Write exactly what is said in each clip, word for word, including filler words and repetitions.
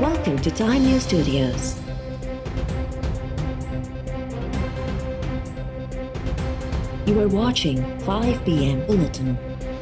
Welcome to Time News Studios. You are watching five p m Bulletin.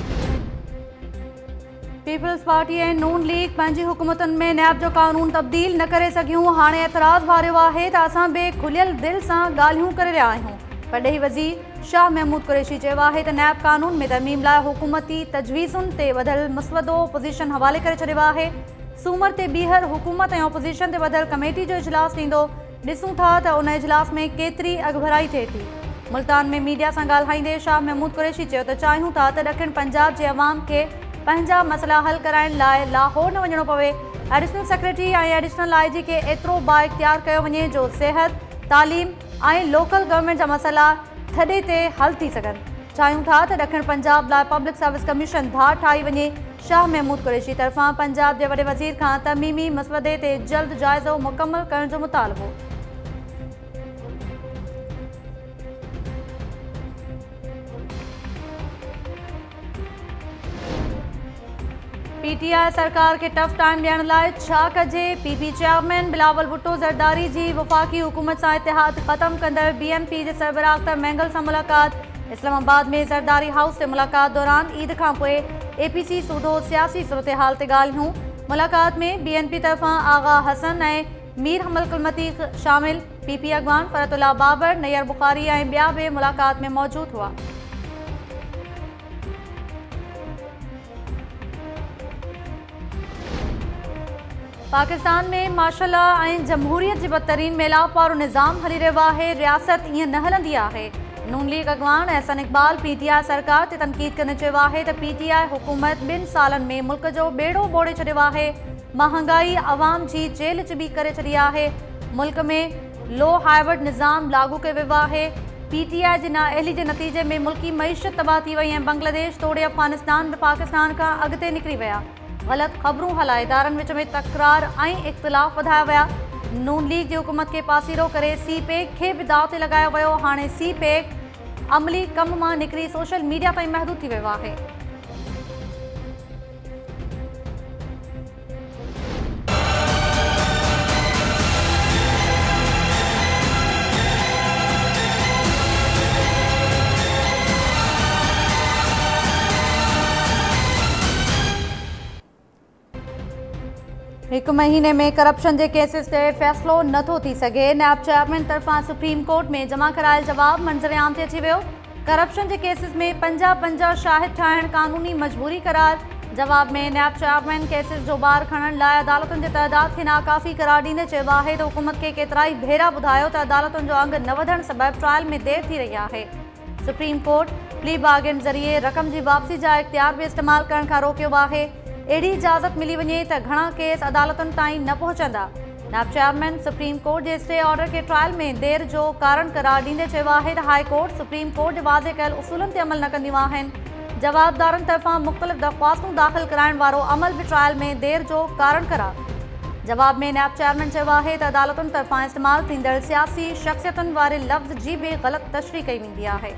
Peoples party ऐं नून league पंहिंजी हुकूमतुनि में नैब जो कानून तब्दील न करे सघियूं। हाणे एतिराज़ भारियो आहे त असां बि खुलियल दिलि सां ॻाल्हियूं करे रहिया आहियूं। परॾेही वज़ीर शाह महमूद कुरैशी चयो आहे त नैब कानून में तरमीम लाइ हुकूमती तजवीज़ुनि ते वधियल मसवदो ओपोज़िशन हवाले करे छॾियो आहे। सूमर ते ॿीहर हुकूमत ऐं ओपोज़िशन ते वधियल कमेटी जो इजलास थींदो। ॾिसूं था त उन इजलास में केतिरी अॻभराई थिए थी। मुल्तान में मीडिया सां ॻाल्हाईंदे शाह महमूद कुरैशी चयो त चाहियूं था त ॾखिण पंजाब जे अवाम खे पंहिंजा मसइला हल कराइण लाइ लाहौर न वञणो पवे। एडिशनल सेक्रेटरी ऐं एडिशनल आई जी खे एतिरो बाइख्तियार कयो वञे जो सिहत, तालीम ऐं लोकल गवर्नमेंट जा मसइला थॾे ते हल थी सघनि। चाहियूं था त ॾखिण पंजाब लाइ पब्लिक सर्विस कमीशन धार ठाही वञे। शाह महमूद कुरैशी तरफ़ां पंजाब जे वॾे वज़ीर खां तमीमी मसवदे ते जल्द जाइज़ो मुकमल करण जो मुतालबो। पीटीआई सरकार के टफ टाइम ॾियण लाइ छा कजे? पीपी चेयरमैन बिलावल भुट्टो ज़रदारी जी वफ़ाक़ी हुकूमत सां इतिहाद ख़त्म कंदड़ बीएनपी जे सरबराह अख्तर मैंगल सां मुलाक़ात। इस्लामाबाद में ज़रदारी हाउस ते मुलाक़ात दौरान ईद खां पोइ एपीसी सूदो सियासी सूरत हाल ते ॻाल्हियूं। मुलाक़ात में बीएनपी तरफ़ां आगा हसन ऐं मीर हमल कुलमती शामिल। पीपी अॻवान फरतुल्ला बाबर, नैयर बुखारी ऐं ॿिया बि मुलाक़ात में मौजूद हुआ। पाकिस्तान में मार्शल लॉ ऐं जमहूरियत जी बदतरीन मेलाप वारो निज़ाम हली रहियो आहे। रियासत ईअं न हलंदी आहे। नून लीग अॻवान एहसन इक़बाल पीटीआई सरकार ते तनक़ीद कंदे चयो आहे त पीटीआई हुकूमत ॿिनि सालनि में मुल्क जो बेड़ो ॿोड़े छॾियो आहे। महांगाई अवाम जी जेल चिॿी करे छॾी आहे। मुल्क में लो हाइवट निज़ाम लागू कयो वियो आहे। पीटीआई जी नाअहली जे नतीजे में मुल्की मईशत तबाह थी वई ऐं बांग्लादेश तोड़े अफ़गानिस्तान पाकिस्तान खां अॻिते निकिरी विया। ग़लत ख़बरूं हलाए इदारनि विच में तकरार ऐं इख़्तिलाफ़ वधाया विया। नून लीग जी हुकूमत खे पासीरो करे सी पैक खे बि दाव ते लॻायो वियो। हाणे सी पैक अमली कम मां निकिरी सोशल मीडिया ताईं महदूद थी वियो आहे। हिकु महीने में करप्शन के केसिस ते फ़ैसिलो नथो थी सघे। नैब चेयरमैन तरफ़ां सुप्रीम कोर्ट में जमा करायल जवाब मंज़र आम ते अची वियो। करप्शन के केसिस में पंजाह पंजाह शाहिद ठाहिण कानूनी मजबूरी करार। जवाब में नैब चेयरमैन केसिस जो बार खणण लाइ अदालतुनि जे तइदाद खे नाकाफ़ी करार ॾींदे चयो आहे त हुकूमत खे केतिराई भेरा ॿुधायो त अदालतुनि जो अंग न वधण सबबि ट्रायल में देर थी रही आहे। सुप्रीम कोर्ट प्ली बार्गेन ज़रिए रक़म जी वापसी जा इख्तियार बि इस्तेमाल करण खां रोकियो आहे। अहिड़ी इजाज़त मिली वञे त घणा केस अदालतुनि ताईं न पहुचंदा। नैब चेयरमैन सुप्रीम कोर्ट जे स्टे ऑर्डर के ट्रायल में देर जो कारण करार ॾींदे चयो आहे त हाई कोर्ट सुप्रीम कोर्ट जे वाज़े कयल उसूलनि ते अमल न कंदियूं आहिनि। जवाबदारनि तरफ़ां मुख़्तलिफ़ दरख़्वास्तूं दाख़िल कराइण वारो अमल बि ट्रायल में देर जो कारण करार। जवाब में नैब चेयरमैन चयो आहे त अदालतुनि तरफ़ां इस्तेमाल थींदड़ सियासी शख़्सियतुनि वारे लफ़्ज़ जी बि ग़लति तशरीह कई वेंदी आहे।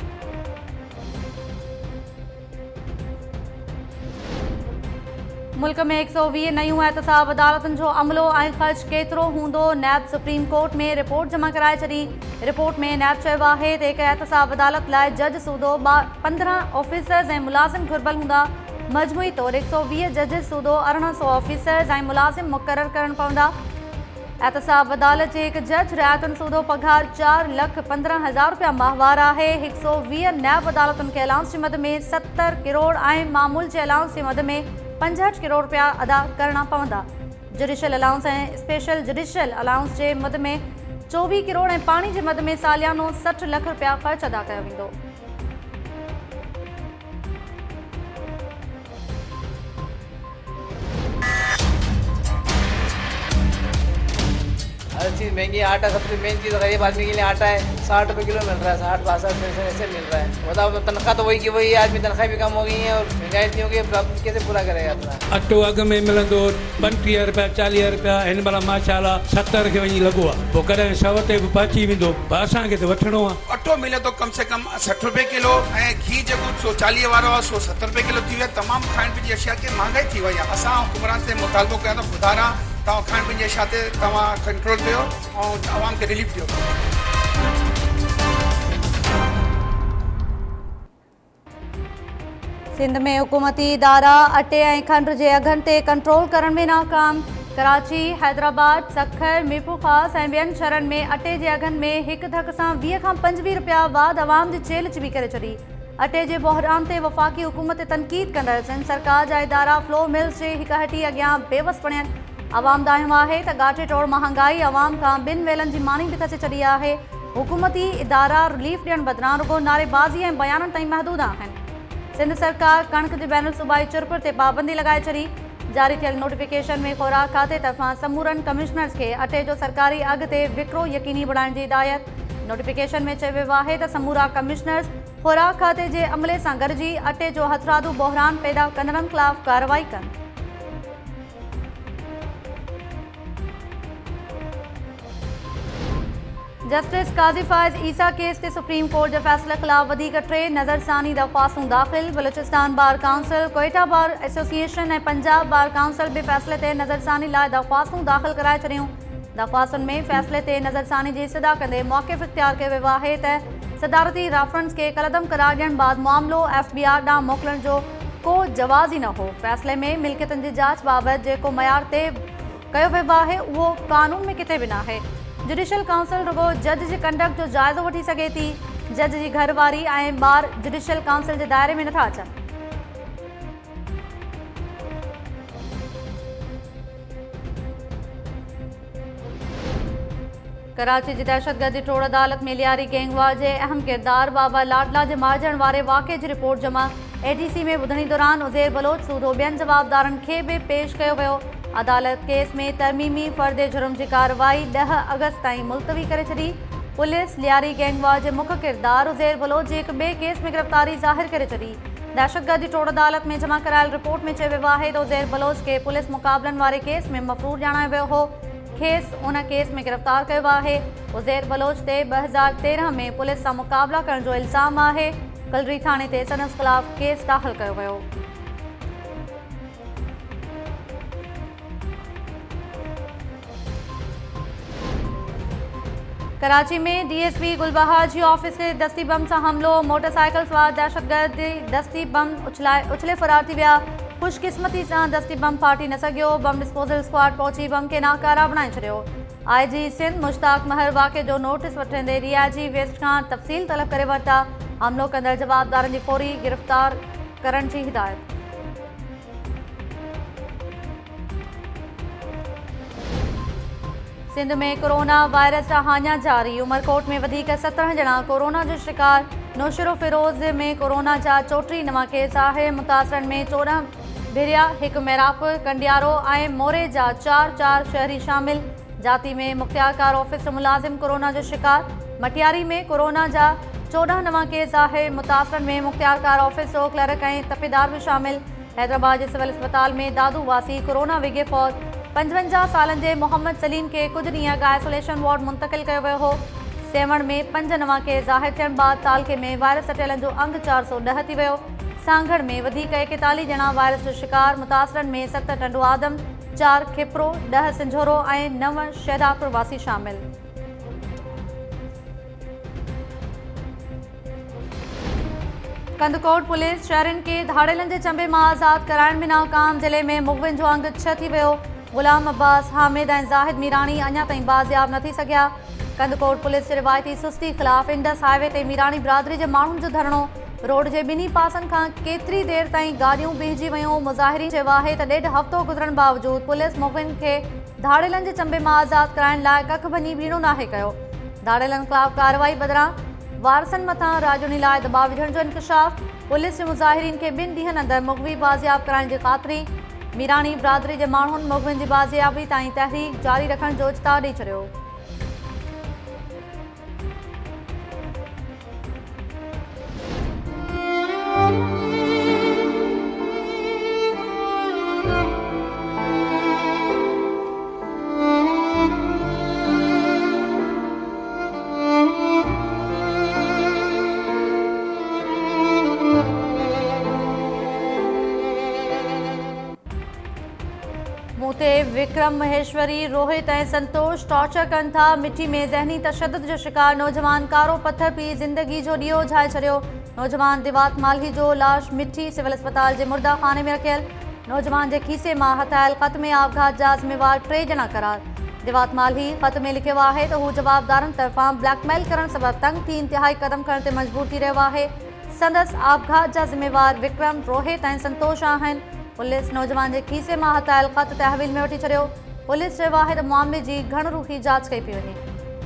मुल्क में एक सौ वीह नयूं एहतसाब अदालतुनि जो अमलो ऐं ख़र्च केतिरो हूंदो? नैब सुप्रीम कोर्ट में रिपोर्ट जमा कराए छॾी। रिपोर्ट में नैब चयो आहे त हिकु एहतसाब अदालत लाइ जज सूदो पंद्रहं ऑफिसर्स ऐं मुलाज़िम घुर्बल हूंदा। मजमूई तौरु एक सौ वीह जजिस सूदो अरिड़हं सौ ऑफिसर्स ऐं मुलाज़िम मुक़ररु करणु पवंदा। एहतसाब अदालत जे हिकु जज रियायतुनि सूदो पघार चारि लख पंद्रहं हज़ार रुपया माहवार आहे। हिकु सौ वीह नैब अदालतुनि खे अलाउंस जी मद में सतरि किरोड़ ऐं मामूल जे अलाउंस जी मद में पंजहठि किरोड़ रुपया अदा करना पवंदा। जुडिशियल अलाउंस ऐं स्पेशल जुडिशियल अलाउंस जे मद में चोवीह किरोड़ ऐं पाणी जे मद में सालियानो सठि लख रुपया ख़र्च अदा कयो वेंदो। हर चीज़ महंगी है। आटा सबसे मेन चीज़ गरीब आदमी के लिए आटा है। साठ रुपये किलो मिल रहा है, साठ बासठ पैसे ऐसे मिल रहा है। बताओ तो तनख्वाह तो वही की वही, आदमी तनख्वाह भी कम हो गई है और महंगाई इतनी हो गई है, कैसे पूरा करेगा अपना? अटो अघ में मिलंदो पंटीह रुपया चालीह रुपया, हिन महिल माशाला सतरि खे वञी लॻो आहे। पोइ कॾहिं सौ ते बि पहुची वेंदो, असांखे त वठिणो आहे। अटो मिले तो कम से कम सठि रुपए किलो ऐं घी जेको सौ चालीह वारो आहे सौ सतरि रुपए किलो थी वियो आहे। तमामु खाइण पीअण जी अशिया खे महांगाई थी वई आहे। असां हुकुमरान से मुतालबो कया त ॿुधारा तव्हां खाइण पीअण जे छा ते तव्हां कंट्रोल कयो ऐं आवाम खे रिलीफ ॾियो। सिंध में हुकूमती इदारा अटे ऐं खंड जे अघनि ते कंट्रोल करण में नाकाम। कराची, हैदराबाद, सखर, मीरपुर ख़ास ऐं ॿियनि शहरनि में अटे जे अघनि में हिकु धक सां वीह खां पंजवीह रुपया वाद अवाम जी चेल चिबी करे छॾी। अटे जे बहिरान ते वफ़ाक़ी हुकूमत ते तनक़ीद कंदड़ सिंध सरकार जा इदारा फ्लोर मिल्स जे हिक हटी अॻियां बेवस पड़ियनि। अवाम दाहियो आहे त ॻाटे टोड़ महांगाई अवाम खां ॿिनि वेलनि जी मानी बि खसे छॾी आहे। हुकूमती इदारा रिलीफ ॾियण बदिरां रुगो नारेबाज़ी ऐं बयाननि ताईं महदूद आहिनि। सिंध सरकार कणक जी बैनुल सूबाई चुरपुर ते पाबंदी लॻाए छॾी। जारी थियल नोटिफिकेशन में ख़ुराक खाते तरफ़ां समूरनि कमिश्नर्स खे अटे जो सरकारी अघ ते विकिरो यकीनी बणाइण जी हिदायत। नोटिफिकेशन में चयो वियो आहे त समूरा कमिश्नर्स ख़ुराक खाते जे अमले सां गॾिजी अटे जो हथरादू बहिरान पैदा कंदड़नि ख़िलाफ़ कार्रवाई कनि। जस्टिस काज़ी फ़ाइज़ ईसा केस ते सुप्रीम कोर्ट जे फ़ैसिले ख़िलाफ़ वधीक टे नज़रसानी दरख़्वास्तूं दाख़िल। Balochistan bar council, Quetta bar association ऐं पंजाब बार काउंसिल बि फ़ैसिले ते नज़रसानी लाइ दरख़्वास्तूं दाख़िल कराए छॾियूं। दरख़्वास्तुनि में फ़ैसिले ते नज़रसानी जी इस्तदा कंदे मौक़िफ़ इख़्तियार कयो वियो आहे त सदारती रेफरेंस खे कलदम करार ॾियण बैदि मामिलो एफ बी आर ॾांहुं मोकिलण जो को जवाज़ ई न हो। फ़ैसिले में मिल्कियतुनि जी जांच बाबति जेको मयार तइ कयो वियो आहे उहो क़ानून में किथे बि न आहे। जुडिशल काउंसिल रुगो जज जी कंडक्ट जो जाइज़ो वठी सघे थी। जज जी घरवारी ऐं ॿार जुडिशल काउंसिल जे दायरे में नथा अचनि। कराची जी दहशतगर्दी टोड़ अदालत में लियारी गैंगवार जे अहम किरदार बाबा लाडला जे मारिजण वारे वाक़े जी रिपोर्ट जमा। ए डी सी में ॿुधणी दौरान उज़ैर बलोच सूदो ॿियनि जवाबदारनि खे बि पेश कयो वियो। अदालत केस में तरमीमी फ़र्द जुर्म जी कार्रवाई ॾह अगस्त ताईं मुलतवी करे छॾी। पुलिस लियारी गैंगवार जे मुख्य किरदार उज़ैर बलोच जे हिकु ॿिए केस में गिरफ़्तारी ज़ाहिर करे छॾी। दहशतगर्दी टोड़ अदालत में जमा करायल रिपोर्ट में चयो वियो आहे त उज़ैर बलोच खे पुलिस मुक़ाबलनि वारे केस में मफ़रूर ॼाणायो वियो हो। खेस उन केस में गिरफ़्तार कयो आहे। उज़ैर बलोच ते ॿ हज़ार तेरहं में पुलिस सां मुक़ाबला करण जो इल्ज़ाम आहे। कलरी थाणे ते संदसि ख़िलाफ़ केस दाख़िल कयो वियो। कराची में डी एस पी गुलबहार जी ऑफिस ते दस्ती बम सां हमिलो। मोटरसाइकिल सवार दहशतगर्द दस्ती बम उछलाए उछले फ़रार थी विया। ख़ुशकिस्मती सां दस्ती बम फाटी न सघियो। बम डिस्पोजल स्क्वाड पहुची बम खे नाकारा बणाए छॾियो। आई जी सिंध मुश्ताक महर वाक़े जो नोटिस वठंदे रियाजी वेस्ट खां तफ़सील तलब करे वरिता। हमलो कंदड़ जवाबदारनि जी फौरी गिरफ़्तार करण जी हिदायत। सिंध में कोरोना वायरस जा हाञा जारी। उमरकोट में वधीक सत्रहं ॼणा कोरोना जो शिकार। नौशरो फिरोज़ में कोरोना जा चोटीह नवां केस आहे। मुतासिरनि में चोॾहं भिरिया, हिकु मेरापुर, कंडियारो ऐं मोरे जा चार चार शहरी शामिल। जाती में मुख्तियारकार ऑफिस मुलाज़िम कोरोना जो शिकार। मटियारी में कोरोना जा चोॾहं नवां केस आहे। मुतासिरनि में मुख्तियारकार ऑफिस जो क्लर्क ऐं तपेदार बि शामिल। हैदराबाद जे सिविल अस्पताल में दादू वासी कोरोना विघे फौत। पंजवंजाह सालनि जे मोहम्मद सलीम खे कुझु ॾींहं अॻु आइसोलेशन वार्ड मुंतक़िल कयो वियो हो। सेवण में पंज नवां केस ज़ाहिर थियण बैदि तालके में वायरस अटियलनि जो अंग चारि सौ ॾह थी वियो। सांगड़ में वधीक एकतालीह ॼणा वायरस जो शिकार। मुतासिरनि में सत टंडो आदम, चार खिपरो, ॾह सिंझोरो ऐं नव शहदापुर वासी शामिल। कंदकोट पुलिस शहरनि खे धाड़ेलनि जे चंबे मां आज़ादु कराइण में नाकाम। ज़िले में मुग़विन जो अंग छह थी वियो। ग़ुलाम अब्बास, हामिद ऐं ज़ाहिद मीरानी अञा ताईं बाज़ियाब न थी सघिया। कंदकोट पुलिस जे रिवायती सुस्ती ख़िलाफ़ इंडस हाईवे ते मीरानी बिरादरी जे माण्हुनि जो धरणो। रोड जे ॿिन्ही पासनि खां केतिरी देरि ताईं गाॾियूं बीहजी वयूं। मुज़ाहिरीन चयो आहे त ॾेढ हफ़्तो गुज़रण बावजूदि पुलिस मुग़विन खे धाड़ेलनि जे चंबे मां आज़ादु कराइण लाइ कख भञी बीणो नाहे कयो। धाड़ेलनि ख़िलाफ़ कार्रवाई बदिरां वारसनि मथां राजोनी लाइ दॿाउ विझण जो इंकशाफ़। पुलिस जे मुज़ाहिरीन खे ॿिनि ॾींहंनि अंदरि मुग़वी बाज़ियाब कराइण जी ख़ातिरी। मीरानी बिरादरी जे माण्हुनि मुग़विन जी बाज़ियाबी ताईं तहरीक जारी रखण जो इज़्तिहार ॾेई छॾियो। जे विक्रम महेश्वरी रोहित ऐं संतोष टॉर्चर कनि था। मिठी में ज़हनी तशद्दुद जो शिकार नौजवान कारो पत्थर पी ज़िंदगी जो ॾींहों झाए छॾियो। नौजवान दिवात मालही जो लाश मिठी सिविल अस्पताल जे मुर्दा खाने में रखियल। नौजवान जे खीसे मां हथायल ख़त में आपघात जा ज़िम्मेवार टे ॼणा करार। दिवात मालही ख़त में लिखियो आहे त हू जवाबदारनि तरफ़ां ब्लैकमेल करण सबबि तंग थी इंतिहाई कदम खणण ते मजबूर थी रहियो आहे। संदसि आपघात जा ज़िम्मेवार विक्रम रोहित ऐं संतोष आहिनि। पुलिस नौजवान जे खीसे मां हथायल ख़त तहवील में वठी छॾियो। पुलिस चयो आहे त मामले जी घण रुखी जांच कई पई वञे।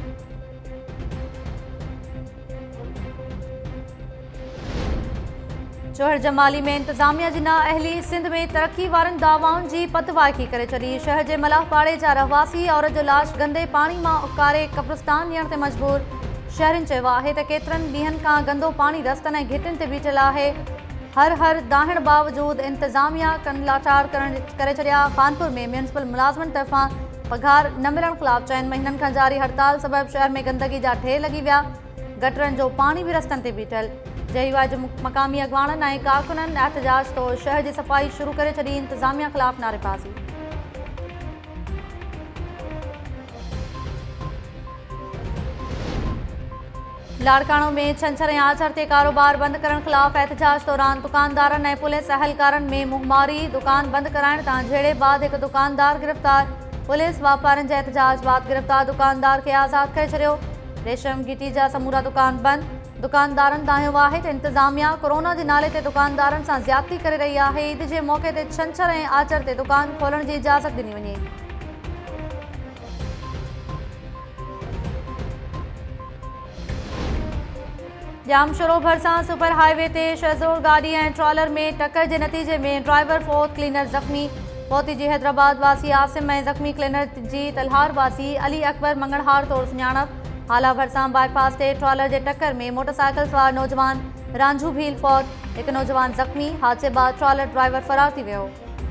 चोहर जमाली में इंतजामिया जी नाअहली सिंध में तरक्की वारनि दावाउनि जी पतवाइकी करे छॾी। शहर जे मलाहपाड़े जा रहवासी औरत जो लाश गंदे पाणी मां उकारे कब्रिस्तान ॾियण ते मजबूर। शहरनि चयो आहे त केतिरनि ॾींहंनि खां गंदो पाणी रस्तनि ऐं घिटियुनि ते बीठल आहे। हर हर दाहिण बावजूद इंतजामिया कन लाचार करे छॾिया। कानपुर में म्यूनिसिपल मुलाज़िमनि तरफ़ां पघार न मिलण ख़िलाफ़ चइनि महीननि खां जारी हड़ताल सबबि शहर में गंदगी जा ढेर लॻी विया। गटरनि जो पाणी बि रस्तनि ते बीठल। जयूआई जे मक़ामी अॻवाननि ऐं कारकुननि एहतजाज तौरु शहर जी सफ़ाई शुरू करे छॾी। इंतजामिया ख़िलाफ़ नारेबाज़ी। लाड़काणो में छंछर ऐं आछर ते कारोबार बंदि करण ख़िलाफ़ एहतजाज दौरान दुकानदारनि ऐं पुलिस अहलकारनि में मुंहमारी। दुकान बंदि कराइण तां झेड़े बाद हिकु दुकानदार गिरफ़्तार। पुलिस वापारियुनि जे एहतजाज बाद गिरफ़्तार दुकानदार खे आज़ादु करे छॾियो। रेशम गिटी जा समूरा दुकान बंदि। दुकानदारनि दाहियो आहे त इंतजामिया कोरोना जे नाले ते दुकानदारनि सां ज़्यादती करे रही आहे। ईद जे मौक़े ते छंछर ऐं आछर ते दुकान खोलण जी इजाज़त ॾिनी वञे। जामशोरो भरिसां सुपर हाईवे ते शहज़ोर गाड़ी ऐं ट्रॉलर में टक्कर जे नतीजे में ड्राइवर फोत क्लीनर ज़ख़्मी। फोती जी हैदराबाद वासी आसिम ऐं ज़ख़्मी क्लीनर जी तलहार वासी अली अकबर मंगणहार तौरु सुञाणप। हाला भरिसां बाईपास ते ट्रॉलर जे टक्कर में मोटरसाइकिल सवार नौजवान रांझू भील फौत। हिकु नौजवान ज़ख़्मी। हादसे बाद ट्रॉलर ड्राइवर फरार थी वियो।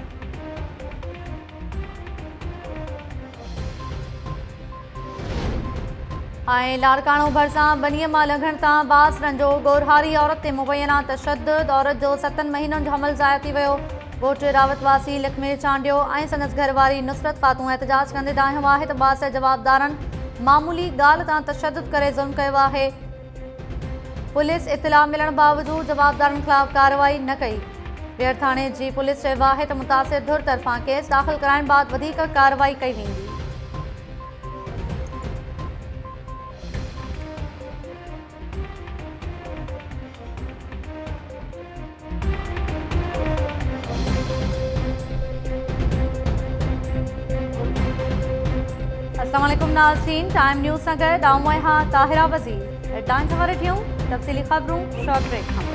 ऐं लाड़काणो भरिसां बनीअ मां लंघण तां बास रंजो गोरहारी औरत ते मुबैना तशद्दुद। औरत जो सतनि महीननि जो हमल ज़ाया थी वियो। ॻोठ रावतवासी लखमेर चांडियो ऐं संदसि घरवारी नुसरत ख़ातून एहतजाज कंदे दाहियो आहे त बास जवाबदारनि मामूली ॻाल्हि तां तशद्दुद करे ज़ुल्म कयो आहे। पुलिस इतला मिलण बावजूद जवाबदारनि ख़िलाफ़ कार्रवाई न कई। ॿीहर थाणे जी पुलिस चयो आहे त मुतासिर धुर तरफ़ां केस दाख़िल कराइण बाद वधीक कार्रवाई कई वेंदी। अस्सलाम वालेकुम नाज़रीन, टाइम न्यूज़ सां गॾु आऊं आहियां ताहिरा वज़ीर। हेडलाइंस सां वरी थियूं तफ़सीली ख़बरूं शॉर्ट ब्रेक खां।